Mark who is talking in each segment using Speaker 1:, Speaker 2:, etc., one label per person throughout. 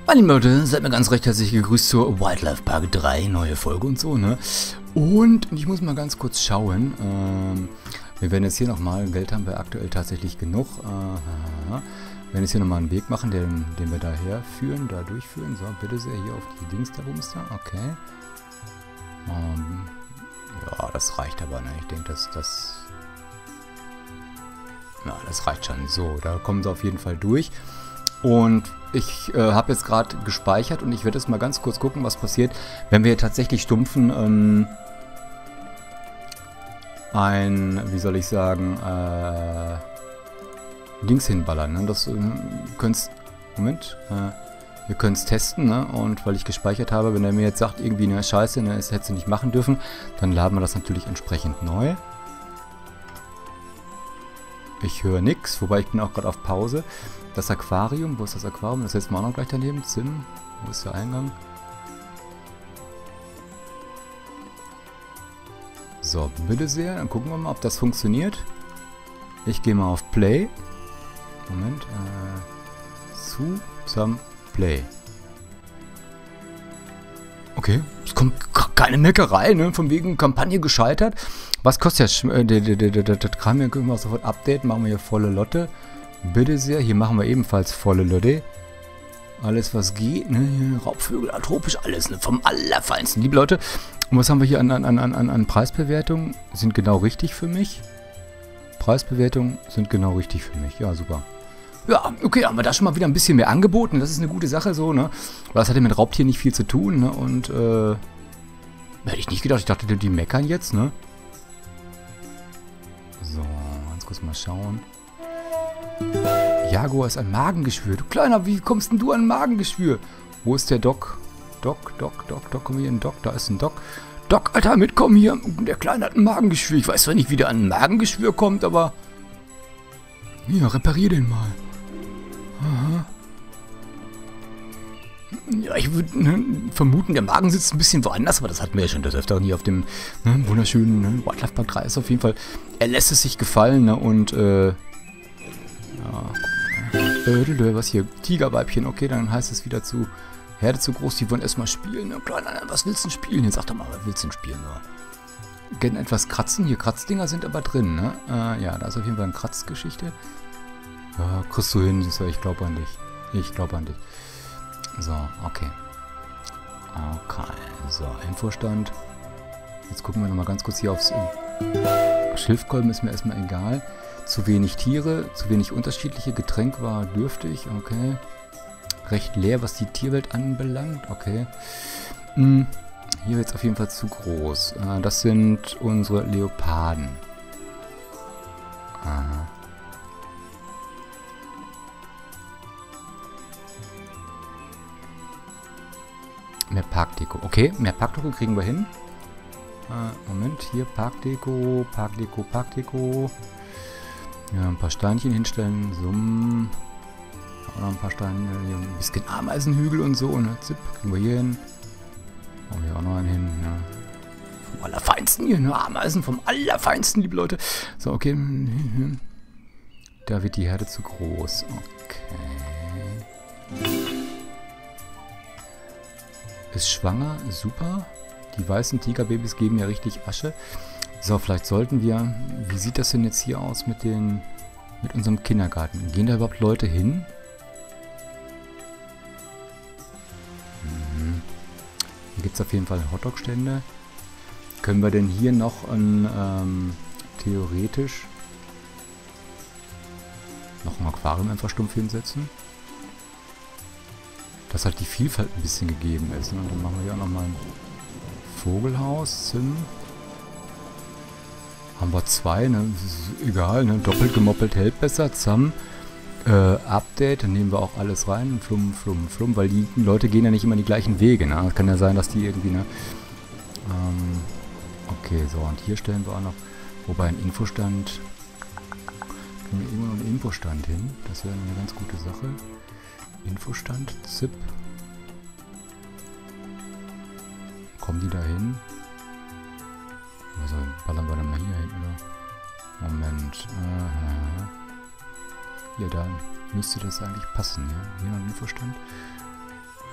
Speaker 1: Meine lieben Leute, seid mir ganz recht herzlich gegrüßt zur Wildlife Park 3, neue Folge und so, ne? Und ich muss mal ganz kurz schauen, wir werden jetzt hier nochmal, Geld haben wir aktuell tatsächlich genug, wir werden jetzt hier nochmal einen Weg machen, den wir da herführen, da durchführen, so, bitte sehr, hier auf die Dings da Bums da, okay. Ja, das reicht aber, ne? Ich denke, das reicht schon, so, da kommen sie auf jeden Fall durch. Und ich habe jetzt gerade gespeichert und ich werde jetzt mal ganz kurz gucken, was passiert, wenn wir tatsächlich stumpfen wie soll ich sagen, Dings hinballern. Ne? Das könnt's, Moment, wir können es testen, ne? Und weil ich gespeichert habe, wenn er mir jetzt sagt, irgendwie eine Scheiße, ne, das hättest du nicht machen dürfen, dann laden wir das natürlich entsprechend neu. Ich höre nichts, wobei ich bin auch gerade auf Pause. Das Aquarium, wo ist das Aquarium? Das setzen wir auch noch gleich daneben. Zim, wo ist der Eingang? So, bitte sehr. Dann gucken wir mal, ob das funktioniert. Ich gehe mal auf Play. Moment. Zum Play. Okay, es kommt keine Neckerei, ne? Von wegen Kampagne gescheitert. Was kostet das Kram hier? Können wir sofort Update. Machen wir hier volle Lotte. Bitte sehr, hier machen wir ebenfalls volle Lotte. Alles was geht, ne? Hier Raubvögel, atropisch, alles, ne? Vom Allerfeinsten. Liebe Leute, und was haben wir hier an Preisbewertungen? Sind genau richtig für mich. Preisbewertungen sind genau richtig für mich. Ja, super. Ja, okay, haben wir da schon mal wieder ein bisschen mehr angeboten. Das ist eine gute Sache so, ne? Weil das hat ja mit Raubtieren nicht viel zu tun, ne? Und, hätte ich nicht gedacht. Ich dachte, die meckern jetzt, ne? So, ganz kurz mal schauen. Jaguar ist ein Magengeschwür. Du Kleiner, wie kommst denn du an Magengeschwür? Wo ist der Doc? Doc, komm hier ein Doc. Da ist ein Doc. Doc, Alter, mitkommen hier. Der Kleine hat ein Magengeschwür. Ich weiß zwar nicht, wie der an ein Magengeschwür kommt, aber... Hier, reparier den mal. Aha. Ja, ich würde vermuten, der Magen sitzt ein bisschen woanders, aber das hatten wir ja schon des Öfteren hier auf dem wunderschönen Wildlife Park 3 ist auf jeden Fall. Er lässt es sich gefallen, ne, und was hier? Tigerweibchen, okay, dann heißt es wieder zu Herde zu groß, die wollen erstmal spielen. Ne? Kleiner, was willst du denn spielen? Jetzt sag doch mal, was willst du denn spielen? Ja. Gerne etwas kratzen. Hier, Kratzdinger sind aber drin, ne? Ja, da ist auf jeden Fall eine Kratzgeschichte. Ja, kriegst du hin, ich glaube an dich. Ich glaube an dich. So, okay. Okay, so, Infostand. Jetzt gucken wir nochmal ganz kurz hier aufs... Schilfkolben ist mir erstmal egal. Zu wenig Tiere, zu wenig unterschiedliche. Getränk war dürftig, okay. Recht leer, was die Tierwelt anbelangt, okay. Hier wird es auf jeden Fall zu groß. Das sind unsere Leoparden. Aha. Mehr Parkdeko. Okay, mehr Parkdeko kriegen wir hin. Moment, hier Parkdeko. Ja, ein paar Steinchen hinstellen. Summen. Auch noch ein paar Steine. Hier ein bisschen Ameisenhügel und so. Ne? Zip, kriegen wir hier hin. Machen wir auch noch einen hin. Ja. Vom Allerfeinsten hier. Ne? Ameisen vom Allerfeinsten, liebe Leute. So, okay. Da wird die Herde zu groß. Okay. Ist schwanger. Super. Die weißen Tigerbabys geben ja richtig Asche. So, vielleicht sollten wir... Wie sieht das denn jetzt hier aus mit unserem Kindergarten? Gehen da überhaupt Leute hin? Hier gibt es auf jeden Fall Hotdog-Stände. Können wir denn hier noch theoretisch noch ein Aquarium einfach stumpf hinsetzen? Dass halt die Vielfalt ein bisschen gegeben ist. Ne? Dann machen wir hier auch nochmal ein Vogelhaus. Haben wir zwei, ne? Ist egal, ne? Doppelt gemoppelt hält besser. Zusammen. Update, dann nehmen wir auch alles rein. Flum, weil die Leute gehen ja nicht immer die gleichen Wege. Ne? Es kann ja sein, dass die irgendwie, ne? Okay, so, und hier stellen wir auch noch, wobei ein Infostand, können wir immer noch einen Infostand hin. Das wäre eine ganz gute Sache. Infostand, Zip. Kommen die da hin? Also ballern wir dann mal hier hin, oder? Moment. Ja, da müsste das eigentlich passen, ja. Hier noch ein Infostand.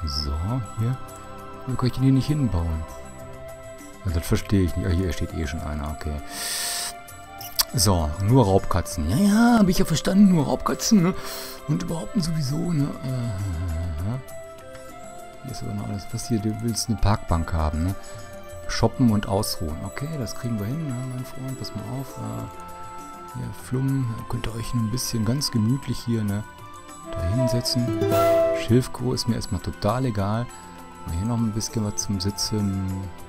Speaker 1: So, hier. Wie kann ich den hier nicht hinbauen? Also das verstehe ich nicht. Ah, hier steht eh schon einer, okay. So, nur Raubkatzen. Ja, habe ich ja verstanden, nur Raubkatzen, ne? Und überhaupt sowieso, ne? Hier ist aber noch alles. Was hier, du willst eine Parkbank haben, ne? Shoppen und ausruhen. Okay, das kriegen wir hin, ne, mein Freund. Pass mal auf. Hier, Flum, könnt ihr euch ein bisschen ganz gemütlich hier, ne? Da hinsetzen. Schilfkoh ist mir erstmal total egal. Hier noch ein bisschen was zum Sitzen.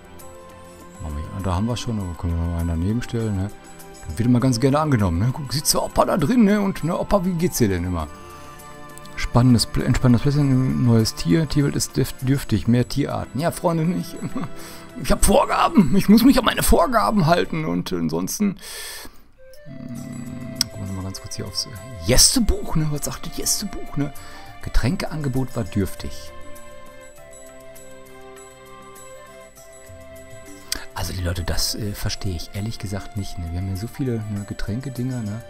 Speaker 1: Da haben wir schon, aber können wir noch einen daneben stellen, ne? Das wird immer ganz gerne angenommen, ne? Guck, sitzt der Opa da drin, ne? Und, ne, Opa, wie geht's dir denn immer? Entspannendes Plätzchen, neues Tier. Tierwelt ist dürftig, mehr Tierarten. Ja, Freunde, ich habe Vorgaben. Ich muss mich an meine Vorgaben halten. Und ansonsten... gucken wir mal ganz kurz hier aufs Gästebuch, ne? Was sagt das Gästebuch, ne? Getränkeangebot war dürftig. Also die Leute, das verstehe ich ehrlich gesagt nicht. Ne? Wir haben ja so viele Getränkedinger, ne?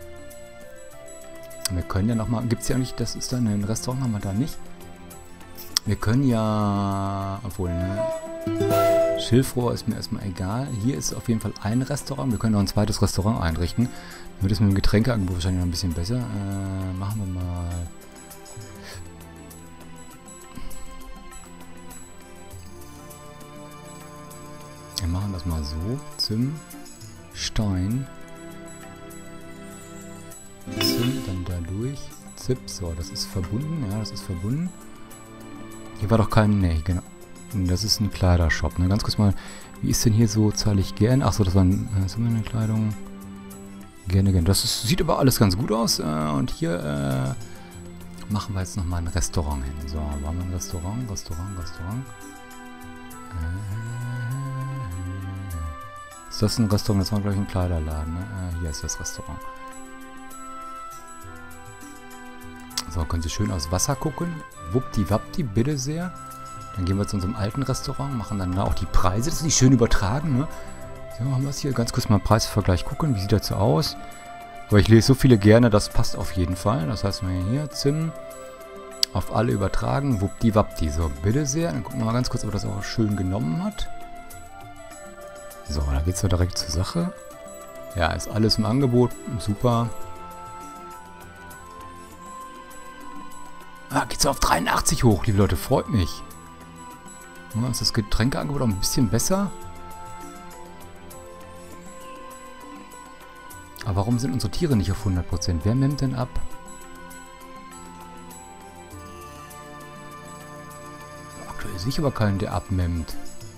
Speaker 1: Wir können ja nochmal, gibt es ja nicht, das ist dann ein Restaurant, haben wir da nicht. Wir können ja, obwohl, ne? Schilfrohr ist mir erstmal egal. Hier ist auf jeden Fall ein Restaurant. Wir können noch ein zweites Restaurant einrichten. Dann wird es mit dem Getränkeangebot wahrscheinlich noch ein bisschen besser. Machen wir mal... Wir machen das mal so. Zim, Stein. Zim, dann da durch. Zip, so, das ist verbunden. Ja, das ist verbunden. Hier war doch kein... Ne, genau. Das ist ein Kleidershop. Ne? Ganz kurz mal, wie ist denn hier so, zahle ich gerne? Achso, das war eine Kleidung. Gerne, gerne. Sieht aber alles ganz gut aus. Und hier machen wir jetzt nochmal ein Restaurant hin. So, waren wir ein Restaurant. Ist das ein Restaurant? Das war, glaube ich, ein Kleiderladen. Ne? Hier ist das Restaurant. So, können Sie schön aus Wasser gucken. Wuppdiwappdi, bitte sehr. Dann gehen wir zu unserem alten Restaurant, machen dann auch die Preise. Das ist nicht schön übertragen, ne? So, haben wir es hier. Ganz kurz mal Preisvergleich gucken. Wie sieht das so aus? Aber ich lese so viele gerne, das passt auf jeden Fall. Das heißt, wir hier Zim auf alle übertragen. Wuppdiwappdi. So, bitte sehr. Dann gucken wir mal ganz kurz, ob er das auch schön genommen hat. So, da geht es ja direkt zur Sache. Ja, ist alles im Angebot. Super. Ah, geht's auf 83 hoch, liebe Leute. Freut mich. Ja, ist das Getränkeangebot auch ein bisschen besser? Aber warum sind unsere Tiere nicht auf 100%? Wer nimmt denn ab? Aktuell sehe ich aber keinen, der abnimmt.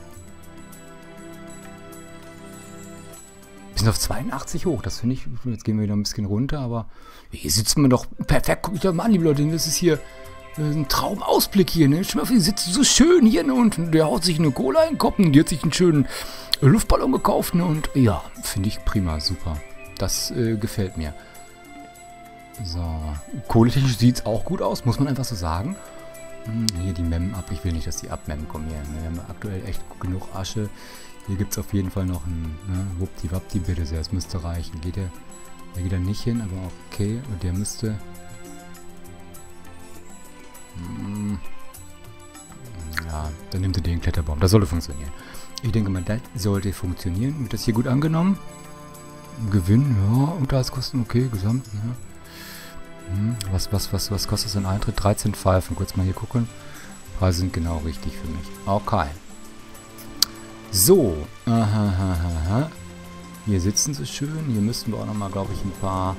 Speaker 1: Wir sind auf 82 hoch, das finde ich. Jetzt gehen wir wieder ein bisschen runter, aber hier sitzen wir doch perfekt. Guck mich doch mal an, liebe Leute. Das ist hier ein Traumausblick hier, ne? Schau mal, die sitzen so schön hier, ne? Und der haut sich eine Cola in den Kopf und die hat sich einen schönen Luftballon gekauft, ne? Und ja, finde ich prima, super. Das gefällt mir. So, kohletechnisch sieht es auch gut aus, muss man einfach so sagen. Hier die Mem ab. Ich will nicht, dass die abmemmen kommen hier. Wir haben aktuell echt genug Asche. Hier gibt es auf jeden Fall noch einen, ne? Wuppdiwappdi, bitte sehr. Das müsste reichen. Der geht da nicht hin, aber okay. Und der müsste... Ja, dann nimmt er den Kletterbaum. Das sollte funktionieren. Ich denke mal, das sollte funktionieren. Wird das hier gut angenommen? Gewinn, ja. Unterhaltskosten, okay. Gesamt, ja. Was kostet so ein Eintritt? 13 Pfeifen. Kurz mal hier gucken. Preise sind genau richtig für mich. Okay. So. Hier sitzen sie schön. Hier müssten wir auch nochmal, glaube ich, ein paar...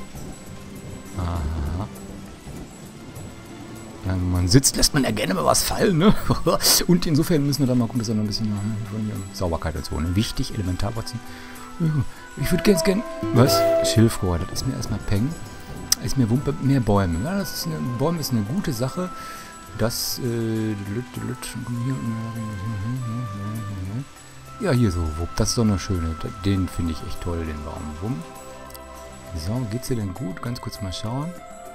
Speaker 1: Ja, wenn man sitzt, lässt man ja gerne mal was fallen, ne? Und insofern müssen wir dann mal gucken, dass wir noch ein bisschen von hier Sauberkeit und so, ne? Wichtig, Elementarwurzeln. Ich würde ganz gern... Was? Schilfrohr, das ist mir erstmal Peng. Ist mir Wumpe, mehr Bäume. Ja, das ist Bäume ist eine gute Sache. Das, ja, hier so, Wupp. Das ist doch eine schöne. Den finde ich echt toll, den Baum. Wumm. So, geht's dir denn gut? Ganz kurz mal schauen.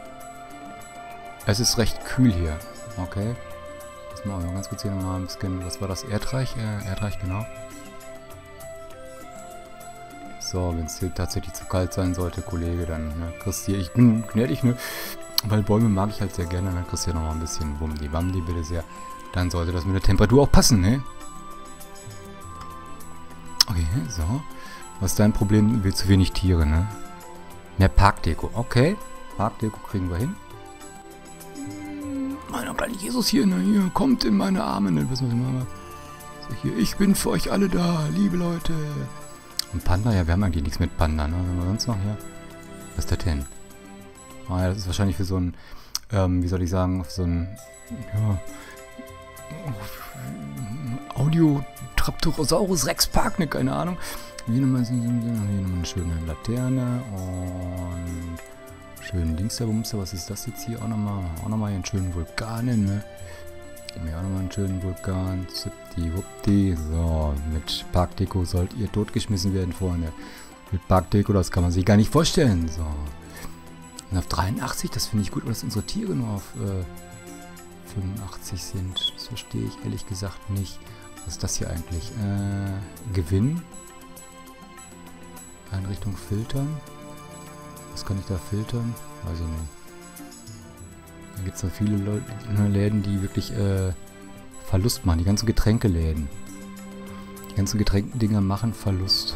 Speaker 1: Es ist recht kühl hier. Okay. Jetzt machen wir ganz kurz hier nochmal ein bisschen. Was war das? Erdreich? Erdreich, genau. So, wenn es hier tatsächlich zu kalt sein sollte, Kollege, dann kriegst du hier. Ich bin gnädig, ne? Weil Bäume mag ich halt sehr gerne. Dann kriegst du hier nochmal ein bisschen Wummdi-Wammdi, bitte sehr. dann sollte das mit der Temperatur auch passen, ne? Okay, so. Was ist dein Problem? Du willst zu wenig Tiere, ne? Mehr Parkdeko. Okay. Parkdeko kriegen wir hin. Meiner kleine Jesus hier, ne? Hier, kommt in meine Arme, ne? Was muss ich machen? So, hier, ich bin für euch alle da, liebe Leute. Und Panda? Ja, wir haben eigentlich nichts mit Panda, ne? Was haben wir sonst noch hier? Was ist das denn? Ah ja, das ist wahrscheinlich für so ein, wie soll ich sagen, für so ein, ja, Audio-Traptorosaurus Rex Park, ne? Keine Ahnung. Hier nochmal eine schöne Laterne und schönen Dingsterbumster. Was ist das jetzt hier? Auch nochmal hier einen schönen Vulkan, ne? Hier auch nochmal einen schönen Vulkan. Zippdi-wuppdi. So, mit Parkdeko sollt ihr totgeschmissen werden, Freunde. Mit Parkdeko, das kann man sich gar nicht vorstellen. So. Und auf 83, das finde ich gut, dass unsere Tiere nur auf 85 sind. Das verstehe ich ehrlich gesagt nicht. Was ist das hier eigentlich? Gewinn. Einrichtung filtern. Was kann ich da filtern? Weiß ich nicht. Da gibt es noch viele Läden, die wirklich Verlust machen. Die ganzen Getränkeläden. Die ganzen Getränkedinger machen Verlust.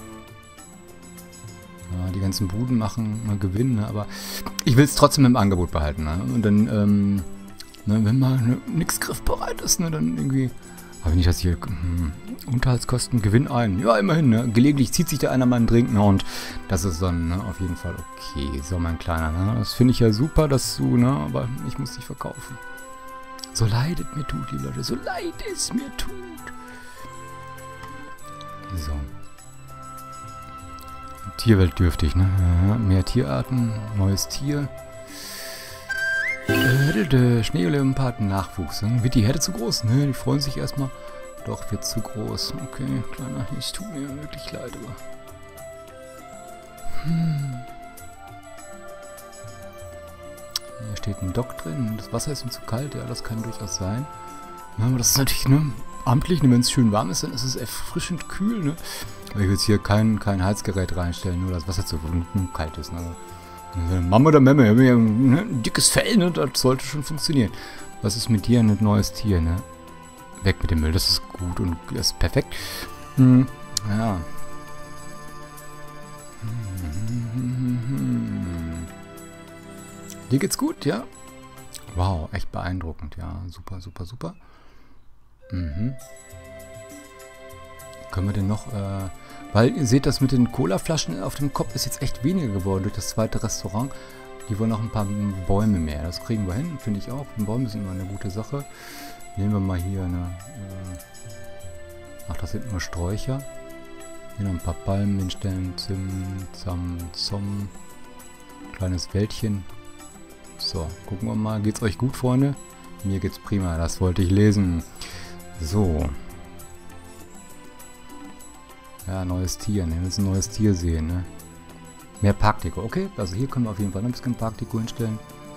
Speaker 1: Ja, die ganzen Buden machen Gewinn, ne? Aber ich will es trotzdem im Angebot behalten. Ne? Und dann, ne, wenn mal nichts griffbereit ist, ne, dann irgendwie... Aber nicht, dass hier Unterhaltskosten Gewinn ein. Ja, immerhin, ne? Gelegentlich zieht sich da einer mal einen Drink, ne? Und das ist dann, ne, auf jeden Fall okay. So, mein Kleiner, ne? Das finde ich ja super, dass du, ne? Aber ich muss dich verkaufen. So leid es mir tut, liebe Leute. So leid es mir tut. So. Tierwelt dürftig, ne? Ja, mehr Tierarten, neues Tier. Schneeleoparden Nachwuchs. Ne? Wird die Herde zu groß? Ne, die freuen sich erstmal. Doch, wird zu groß. Okay, Kleiner, es tut mir wirklich leid, aber... Hier steht ein Dock drin. Das Wasser ist ihm zu kalt. Ja, das kann durchaus sein. Ja, aber das ist natürlich, ne, amtlich. Ne, wenn es schön warm ist, dann ist es erfrischend kühl, ne? Aber ich will jetzt hier kein Heizgerät reinstellen, nur das Wasser zu kalt ist, ne? Mama oder Memme, ich habe ein dickes Fell, ne? Das sollte schon funktionieren. Was ist mit dir ein neues Tier, ne? Weg mit dem Müll, das ist gut und das ist perfekt. Ja. Dir geht's gut, ja? Wow, echt beeindruckend, ja. Super, super, super. Können wir denn noch, weil ihr seht, das mit den Colaflaschen auf dem Kopf ist jetzt echt weniger geworden durch das zweite Restaurant. Die wollen noch ein paar Bäume mehr. Das kriegen wir hin, finde ich auch. Bäume sind immer eine gute Sache. Nehmen wir mal hier eine... ach, das sind nur Sträucher. Hier noch ein paar Palmen hinstellen. Zim. Kleines Wäldchen. So, gucken wir mal. Geht's euch gut, Freunde? Mir geht's prima. Das wollte ich lesen. So. Ja, neues Tier, ne? Wir müssen ein neues Tier sehen, ne? Mehr Parkdeko, okay. Also hier können wir auf jeden Fall noch ein bisschen Parkdeko hinstellen.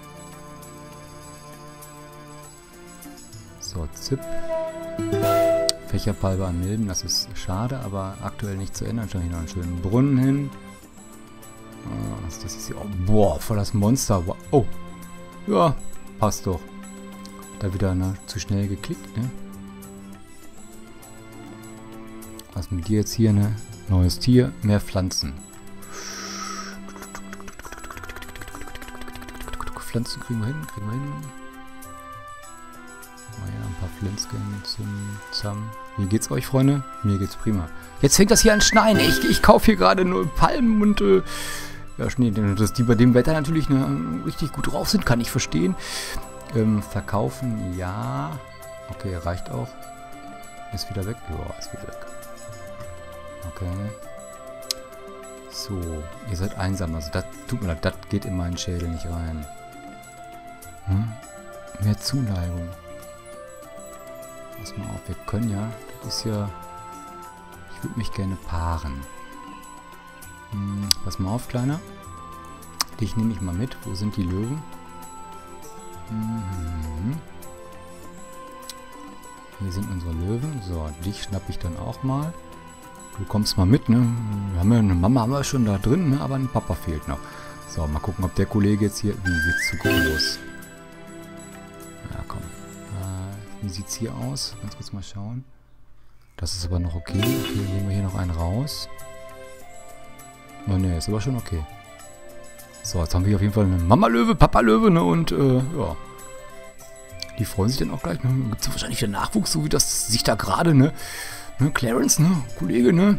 Speaker 1: So, Zip. Fächerpalme an Milben, das ist schade, aber aktuell nicht zu ändern. Stellen hier noch einen schönen Brunnen hin. Was ist das jetzt hier? Oh, boah, voll das Monster. Oh, ja, passt doch. Da wieder, ne, zu schnell geklickt, ne? Was mit dir jetzt hier, ne? Neues Tier, mehr Pflanzen. Pflanzen kriegen wir hin. Mal ja, ein paar Pflänzchen zusammen. Wie geht's euch, Freunde? Mir geht's prima. Jetzt fängt das hier an schneien. Ich kaufe hier gerade nur Palmen und ja, Schnee. Dass die bei dem Wetter natürlich, ne, richtig gut drauf sind, kann ich verstehen. Verkaufen, ja. Okay, reicht auch. Ist wieder weg? Ja, ist wieder weg. Okay. So, ihr seid einsam. Also das tut mir leid, das geht in meinen Schädel nicht rein. Mehr Zuneigung. Pass mal auf, wir können ja. Das ist ja... Ich würde mich gerne paaren. Pass mal auf, Kleiner. Dich nehme ich mal mit. Wo sind die Löwen? Hier sind unsere Löwen. So, dich schnappe ich dann auch mal. Du kommst mal mit, ne? Wir haben ja eine Mama haben wir schon da drin, ne? Aber ein Papa fehlt noch. So, mal gucken, ob der Kollege jetzt hier... Wie, wird zu groß? Ja, komm. Wie sieht es hier aus? Ganz kurz mal schauen. Das ist aber noch okay. Okay, nehmen wir hier noch einen raus. Oh ne, ist aber schon okay. So, jetzt haben wir hier auf jeden Fall eine Mama-Löwe, Papa-Löwe, ne? Und, ja. Die freuen sich dann auch gleich. Ne? Gibt es wahrscheinlich wieder Nachwuchs, so wie das sich da gerade, ne? Clarence, ne? Kollege, ne?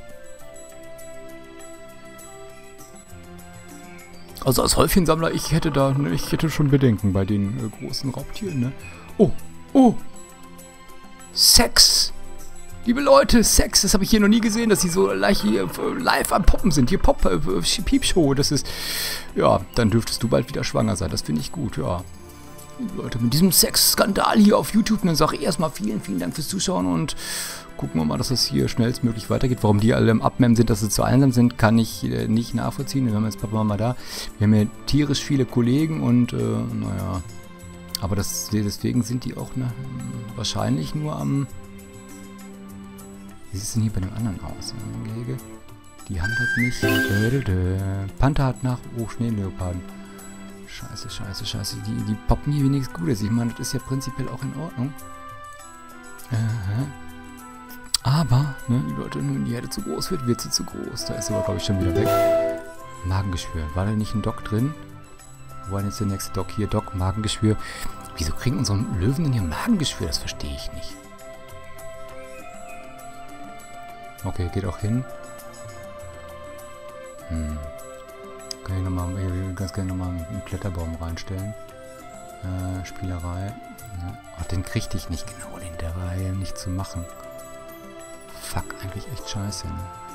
Speaker 1: Also als Häufchensammler, ich hätte schon Bedenken bei den großen Raubtieren, ne? Oh, oh! Sex! Liebe Leute, Sex, das habe ich hier noch nie gesehen, dass sie so leicht hier live am Poppen sind. Hier Piepshow, das ist... Ja, dann dürftest du bald wieder schwanger sein, das finde ich gut, ja. Liebe Leute, mit diesem Sex-Skandal hier auf YouTube, dann sage ich erstmal vielen, vielen Dank fürs Zuschauen und gucken wir mal, dass das hier schnellstmöglich weitergeht. Warum die alle im Abmem sind, dass sie zu einsam sind, kann ich nicht nachvollziehen. Wir haben jetzt Papa und Mama da. Wir haben ja tierisch viele Kollegen und, naja. Aber deswegen sind die auch wahrscheinlich nur am... Wie sieht es denn hier bei dem anderen aus? Gehege? Die haben das nicht. Panther hat nach... Oh, Schneeleoparden. Scheiße, scheiße, scheiße. Die poppen hier wenigstens Gutes. Ich meine, das ist ja prinzipiell auch in Ordnung. Aber, ne, die Leute, wenn die Herde zu groß wird sie zu groß. Da ist aber, glaube ich, schon wieder weg. Magengeschwür. War da nicht ein Doc drin? Wo war denn jetzt der nächste Doc? Hier, Doc, Magengeschwür. Wieso kriegen unsere Löwen denn hier Magengeschwür? Das verstehe ich nicht. Okay, geht auch hin. Kann ich ganz gerne nochmal einen Kletterbaum reinstellen. Spielerei. Ja. Ach, den kriegte ich nicht genau, den der war ja nicht zu machen. Fuck, eigentlich echt scheiße, ne?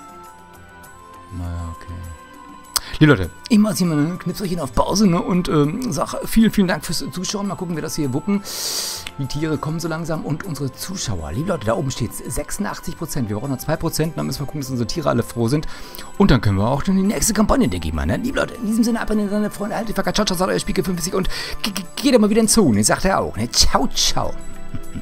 Speaker 1: Naja, okay. Liebe Leute, ich mache hier mal ein Knipserchen auf Pause, ne? Und sage vielen, vielen Dank fürs Zuschauen. Mal gucken, wie wir das hier wuppen. Die Tiere kommen so langsam und unsere Zuschauer. Liebe Leute, da oben steht 86%. Wir brauchen noch 2%. Dann müssen wir gucken, dass unsere Tiere alle froh sind. Und dann können wir auch schon die nächste Kampagne, denke ich mal. Ne? Liebe Leute, in diesem Sinne, abonnieren deine Freunde, halt die Facker, ciao, ciao, sagt euer Spiegel 50 und geht doch mal wieder ins Zoo. Ne? Sagt er auch. Ne? Ciao, ciao.